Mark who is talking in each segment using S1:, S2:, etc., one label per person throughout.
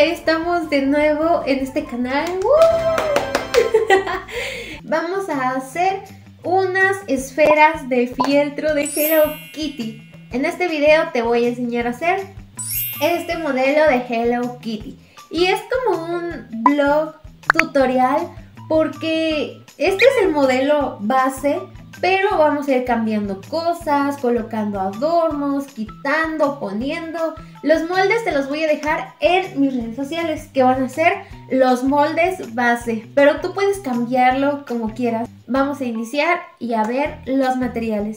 S1: ya estamos de nuevo en este canal. Vamos a hacer unas esferas de fieltro de Hello Kitty. En este video te voy a enseñar a hacer este modelo de Hello Kitty. Y es como un blog tutorial porque este es el modelo base, pero vamos a ir cambiando cosas, colocando adornos, quitando, poniendo. Los moldes te los voy a dejar en mis redes sociales, que van a ser los moldes base, pero tú puedes cambiarlo como quieras. Vamos a iniciar y a ver los materiales.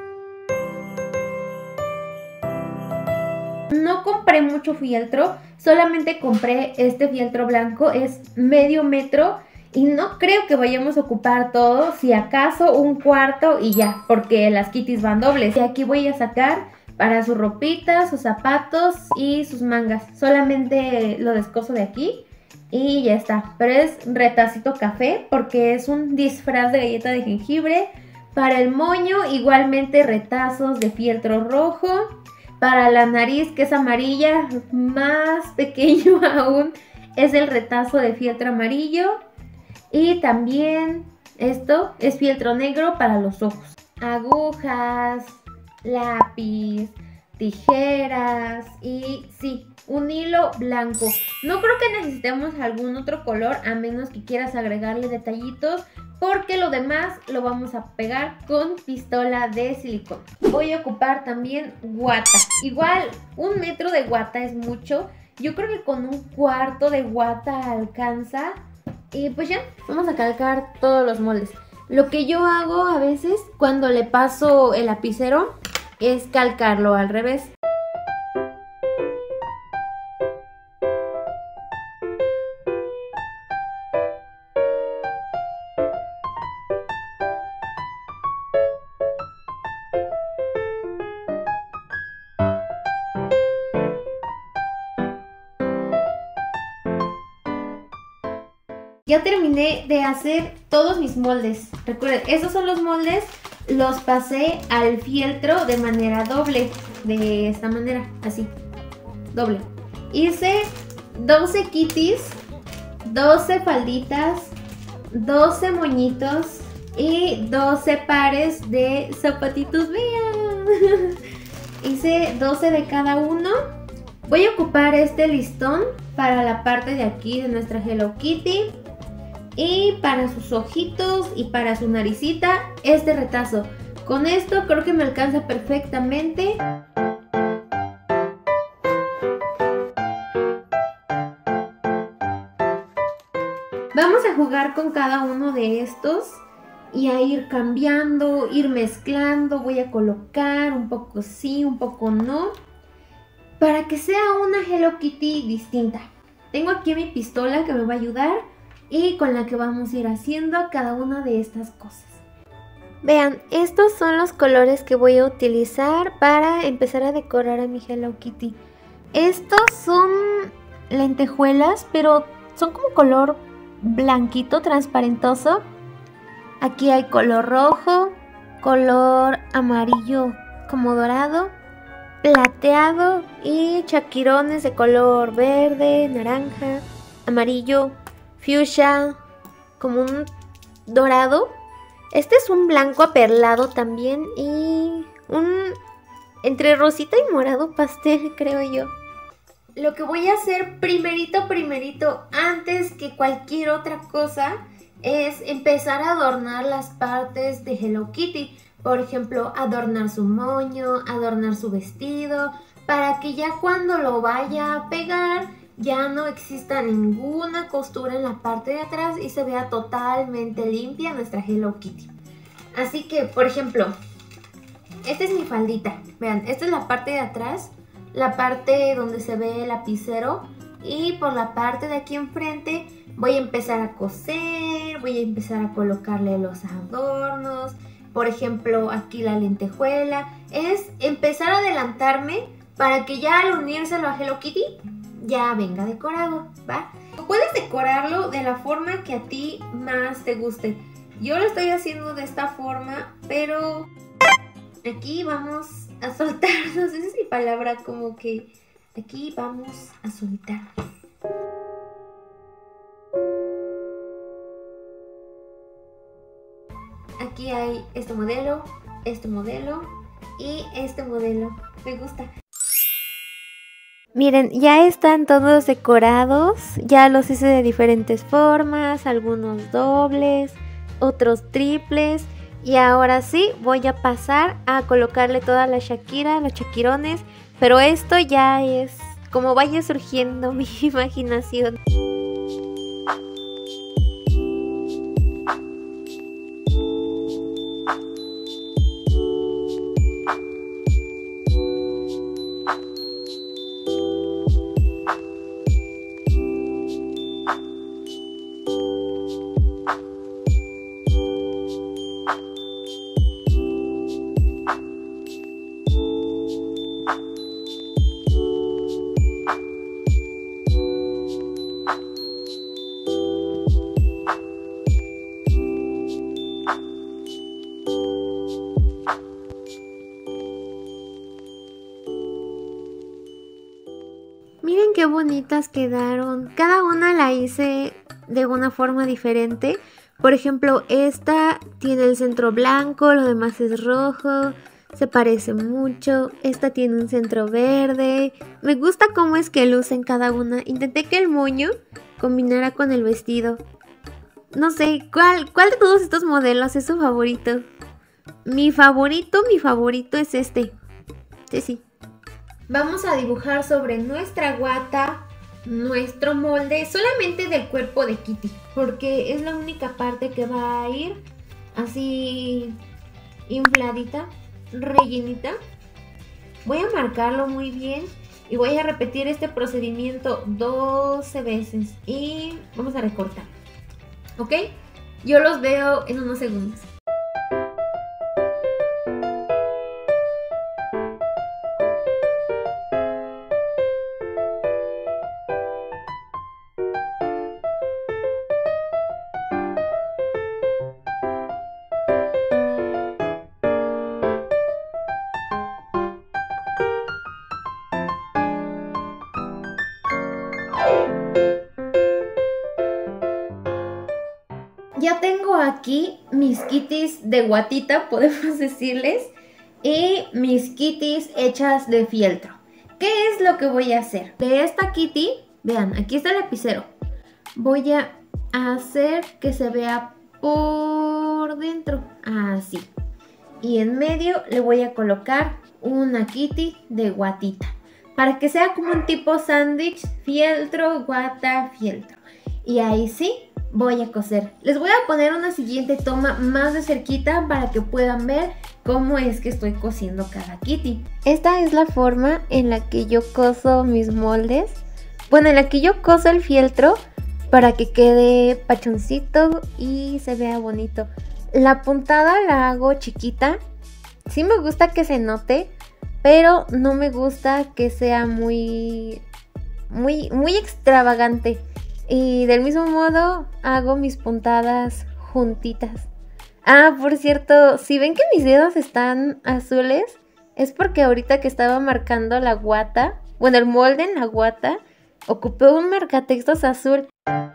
S1: No compré mucho fieltro, solamente compré este fieltro blanco, es medio metro. Y no creo que vayamos a ocupar todo, si acaso un cuarto y ya, porque las kitties van dobles. Y aquí voy a sacar para su ropita, sus zapatos y sus mangas. Solamente lo descoso de aquí y ya está. Pero es retacito café porque es un disfraz de galleta de jengibre. Para el moño igualmente retazos de fieltro rojo. Para la nariz, que es amarilla, más pequeño aún, es el retazo de fieltro amarillo. Y también esto es fieltro negro para los ojos. Agujas, lápiz, tijeras y sí, un hilo blanco. No creo que necesitemos algún otro color a menos que quieras agregarle detallitos, porque lo demás lo vamos a pegar con pistola de silicón. Voy a ocupar también guata. Igual 1 metro de guata es mucho. Yo creo que con un cuarto de guata alcanza. Y pues ya, vamos a calcar todos los moldes. Lo que yo hago a veces cuando le paso el lapicero es calcarlo al revés. Ya terminé de hacer todos mis moldes. Recuerden, estos son los moldes. Los pasé al fieltro de manera doble. De esta manera, así. Doble. Hice 12 kitties, 12 falditas, 12 moñitos y 12 pares de zapatitos. Vean. Hice 12 de cada uno. Voy a ocupar este listón para la parte de aquí de nuestra Hello Kitty. Y para sus ojitos y para su naricita, este retazo. Con esto creo que me alcanza perfectamente. Vamos a jugar con cada uno de estos y a ir cambiando, ir mezclando. Voy a colocar un poco sí, un poco no, para que sea una Hello Kitty distinta. Tengo aquí mi pistola que me va a ayudar y con la que vamos a ir haciendo cada una de estas cosas. Vean, estos son los colores que voy a utilizar para empezar a decorar a mi Hello Kitty. Estos son lentejuelas, pero son como color blanquito, transparentoso. Aquí hay color rojo, color amarillo como dorado, plateado y chaquirones de color verde, naranja, amarillo, fuchsia, como un dorado. Este es un blanco aperlado también y un entre rosita y morado pastel, creo yo. Lo que voy a hacer primerito, antes que cualquier otra cosa, es empezar a adornar las partes de Hello Kitty. Por ejemplo, adornar su moño, adornar su vestido, para que ya cuando lo vaya a pegar ya no exista ninguna costura en la parte de atrás y se vea totalmente limpia nuestra Hello Kitty. Así que, por ejemplo, esta es mi faldita. Vean, esta es la parte de atrás, la parte donde se ve el lapicero, y por la parte de aquí enfrente voy a empezar a coser, voy a empezar a colocarle los adornos. Por ejemplo, aquí la lentejuela. Es empezar a adelantarme para que ya al unírselo a Hello Kitty ya venga decorado, ¿va? Puedes decorarlo de la forma que a ti más te guste. Yo lo estoy haciendo de esta forma, pero aquí vamos a soltar, no sé si es mi palabra, como que aquí vamos a soltar. aquí hay este modelo y este modelo. Me gusta. Miren, ya están todos decorados, ya los hice de diferentes formas, algunos dobles, otros triples. Y ahora sí voy a pasar a colocarle toda la Shakira, los chaquirones, pero esto ya es como vaya surgiendo mi imaginación. Miren qué bonitas quedaron. Cada una la hice de una forma diferente. Por ejemplo, esta tiene el centro blanco, lo demás es rojo. Se parece mucho. Esta tiene un centro verde. Me gusta cómo es que lucen cada una. Intenté que el moño combinara con el vestido. No sé, ¿cuál de todos estos modelos es su favorito? Mi favorito es este. Sí. Vamos a dibujar sobre nuestra guata nuestro molde solamente del cuerpo de Kitty, porque es la única parte que va a ir así infladita, rellenita. Voy a marcarlo muy bien y voy a repetir este procedimiento 12 veces y vamos a recortar, ¿ok? Yo los veo en unos segundos. Ya tengo aquí mis kitties de guatita, podemos decirles, y mis kitties hechas de fieltro. ¿Qué es lo que voy a hacer? De esta kitty, vean, aquí está el lapicero. Voy a hacer que se vea por dentro, así. Y en medio le voy a colocar una kitty de guatita, para que sea como un tipo sándwich, fieltro, guata, fieltro. Y ahí sí voy a coser. Les voy a poner una siguiente toma más de cerquita para que puedan ver cómo es que estoy cosiendo cada kitty. Esta es la forma en la que yo coso mis moldes. Bueno, en la que yo coso el fieltro para que quede pachoncito y se vea bonito. La puntada la hago chiquita. Sí me gusta que se note, pero no me gusta que sea muy extravagante. Y del mismo modo hago mis puntadas juntitas. Ah, por cierto, si ven que mis dedos están azules, es porque ahorita que estaba marcando la guata, bueno, el molde en la guata, ocupé un marcatextos azul.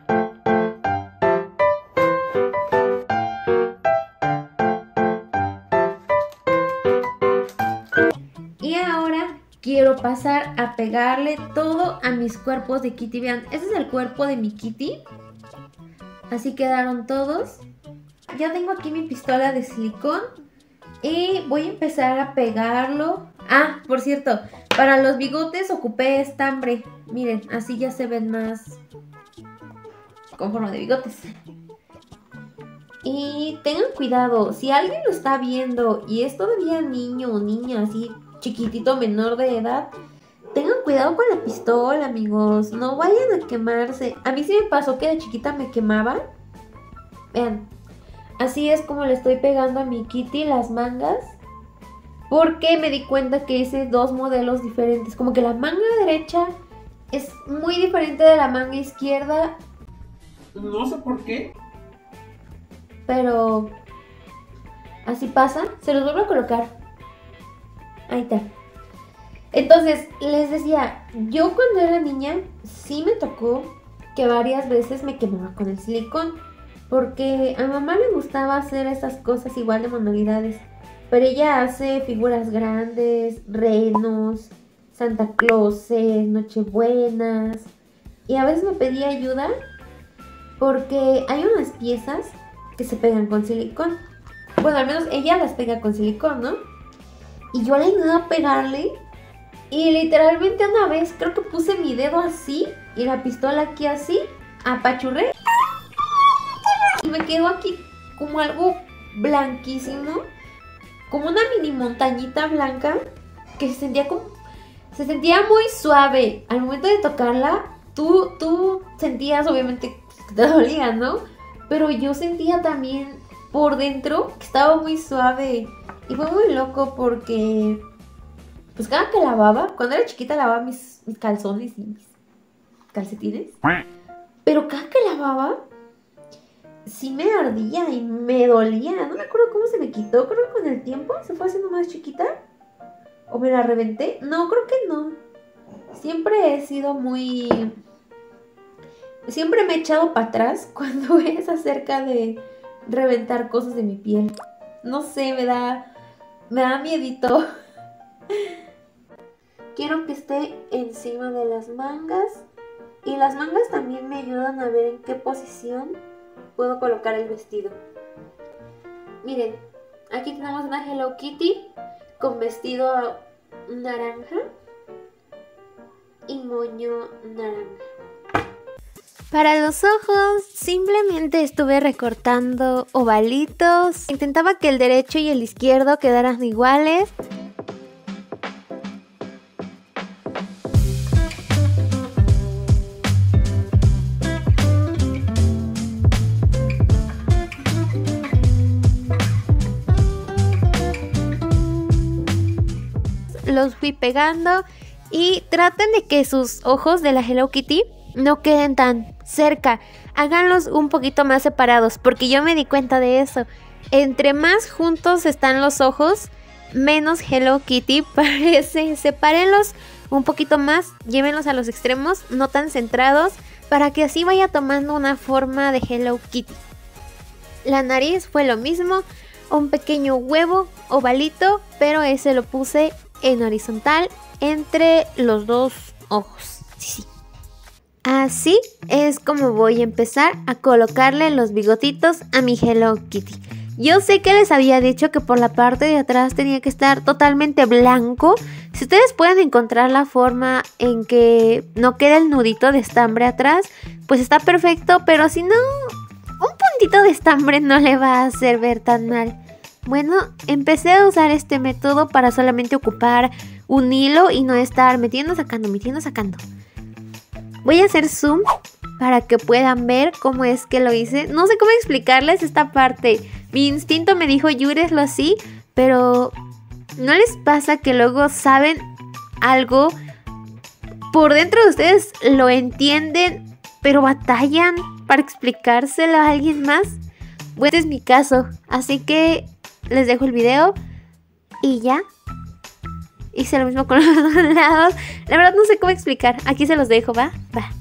S1: Y ahora quiero pasar a pegarle todo a mis cuerpos de Kitty. Vean, este es el cuerpo de mi Kitty. Así quedaron todos. Ya tengo aquí mi pistola de silicón y voy a empezar a pegarlo. Ah, por cierto, para los bigotes ocupé estambre. Miren, así ya se ven más con forma de bigotes. Y tengan cuidado, si alguien lo está viendo y es todavía niño o niña así chiquitito, menor de edad, tengan cuidado con la pistola, amigos. No vayan a quemarse. A mí sí me pasó que de chiquita me quemaba. Vean, así es como le estoy pegando a mi Kitty las mangas, porque me di cuenta que hice dos modelos diferentes. Como que la manga derecha es muy diferente de la manga izquierda.
S2: No sé por qué,
S1: pero así pasa. Se los vuelvo a colocar. Ahí está. Entonces, les decía, yo cuando era niña sí me tocó que varias veces me quemaba con el silicón. porque a mamá le gustaba hacer esas cosas igual de manualidades, pero ella hace figuras grandes, renos, Santa Clauses, Nochebuenas, y a veces me pedía ayuda porque hay unas piezas que se pegan con silicón. Bueno, al menos ella las pega con silicón, ¿no? Y yo le ayudé a pegarle y literalmente una vez creo que puse mi dedo así y la pistola aquí así, apachurré y me quedó aquí como algo blanquísimo, como una mini montañita blanca que se sentía muy suave. Al momento de tocarla, tú sentías obviamente que te dolía, ¿no? Pero yo sentía también por dentro que estaba muy suave. Y fue muy loco porque pues cada que lavaba, cuando era chiquita lavaba mis calzones y mis calcetines. Pero cada que lavaba sí me ardía y me dolía. No me acuerdo cómo se me quitó. Creo que con el tiempo se fue haciendo más chiquita. ¿O me la reventé? No, creo que no. Siempre he sido muy... Siempre me he echado para atrás cuando es acerca de reventar cosas de mi piel. No sé, me da miedito. Quiero que esté encima de las mangas. Y las mangas también me ayudan a ver en qué posición puedo colocar el vestido. Miren, aquí tenemos una Hello Kitty con vestido naranja y moño naranja. Para los ojos simplemente estuve recortando ovalitos. Intentaba que el derecho y el izquierdo quedaran iguales. Los fui pegando y traten de que sus ojos de la Hello Kitty no queden tan cerca, háganlos un poquito más separados, porque yo me di cuenta de eso. Entre más juntos están los ojos, menos Hello Kitty parece. Sepárenlos un poquito más, llévenlos a los extremos, no tan centrados, para que así vaya tomando una forma de Hello Kitty. La nariz fue lo mismo, un pequeño huevo ovalito, pero ese lo puse en horizontal entre los dos ojos. Sí. Así es como voy a empezar a colocarle los bigotitos a mi Hello Kitty. Yo sé que les había dicho que por la parte de atrás tenía que estar totalmente blanco. Si ustedes pueden encontrar la forma en que no quede el nudito de estambre atrás, pues está perfecto, pero si no, un puntito de estambre no le va a hacer ver tan mal. Bueno, empecé a usar este método para solamente ocupar un hilo y no estar metiendo, sacando. Voy a hacer zoom para que puedan ver cómo es que lo hice. No sé cómo explicarles esta parte. Mi instinto me dijo, yúreslo así, pero ¿no les pasa que luego saben algo? Por dentro de ustedes lo entienden, pero batallan para explicárselo a alguien más. Bueno, este es mi caso, así que les dejo el video y ya. Hice lo mismo con los dos lados. La verdad no sé cómo explicar. Aquí se los dejo, ¿va? Va.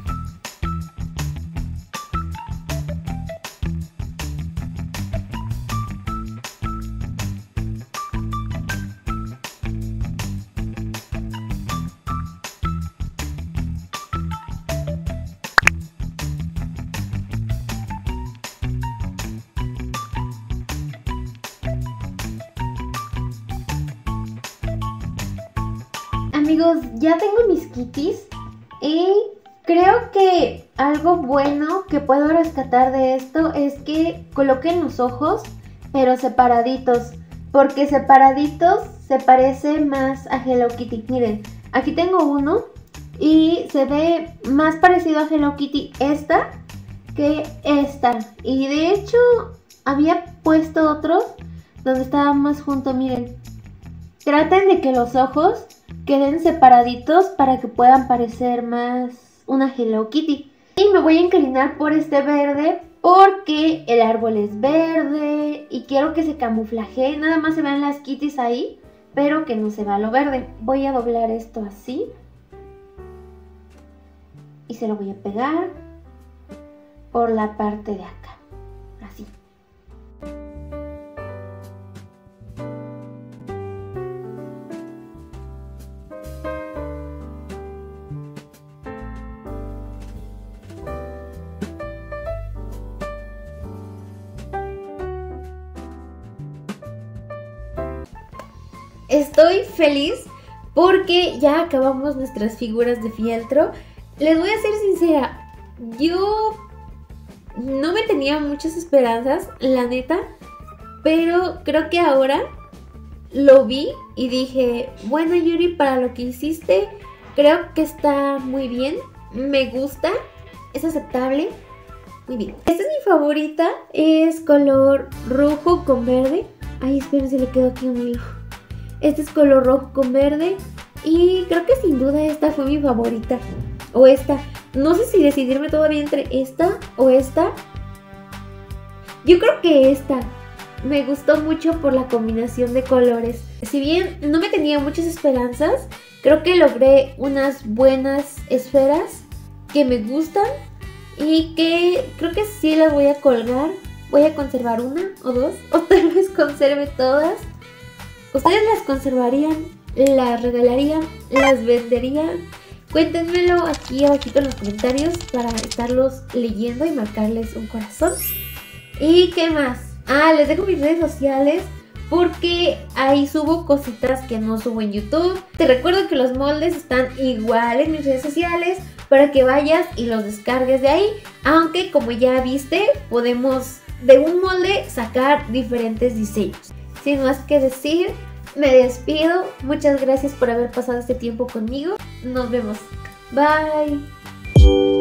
S1: Amigos, ya tengo mis kitties y creo que algo bueno que puedo rescatar de esto es que coloquen los ojos, pero separaditos, porque separaditos se parece más a Hello Kitty. Miren, aquí tengo uno y se ve más parecido a Hello Kitty esta que esta. Y de hecho había puesto otros donde estaba más junto, miren. Traten de que los ojos queden separaditos para que puedan parecer más una Hello Kitty. Y me voy a inclinar por este verde porque el árbol es verde y quiero que se camuflaje. Nada más se vean las kitties ahí, pero que no se vea lo verde. Voy a doblar esto así y se lo voy a pegar por la parte de acá. estoy feliz porque ya acabamos nuestras figuras de fieltro. Les voy a ser sincera, yo no me tenía muchas esperanzas, la neta, pero creo que ahora lo vi y dije, bueno Yuri, para lo que hiciste, creo que está muy bien, me gusta, es aceptable, muy bien. Esta es mi favorita, es color rojo con verde. Ay, esperen, se le quedó aquí un hilo. Este es color rojo con verde y creo que sin duda esta fue mi favorita. O esta. No sé si decidirme todavía entre esta o esta. Yo creo que esta. Me gustó mucho por la combinación de colores. Si bien no me tenía muchas esperanzas, creo que logré unas buenas esferas que me gustan y que creo que sí las voy a colgar. Voy a conservar una o dos, o tal vez conserve todas. ¿Ustedes las conservarían? ¿Las regalarían? ¿Las venderían? Cuéntenmelo aquí abajito en los comentarios para estarlos leyendo y marcarles un corazón. ¿Y qué más? Les dejo mis redes sociales porque ahí subo cositas que no subo en YouTube. Te recuerdo que los moldes están igual en mis redes sociales para que vayas y los descargues de ahí. Aunque como ya viste, podemos de un molde sacar diferentes diseños. Sin más que decir, me despido. Muchas gracias por haber pasado este tiempo conmigo. Nos vemos. Bye.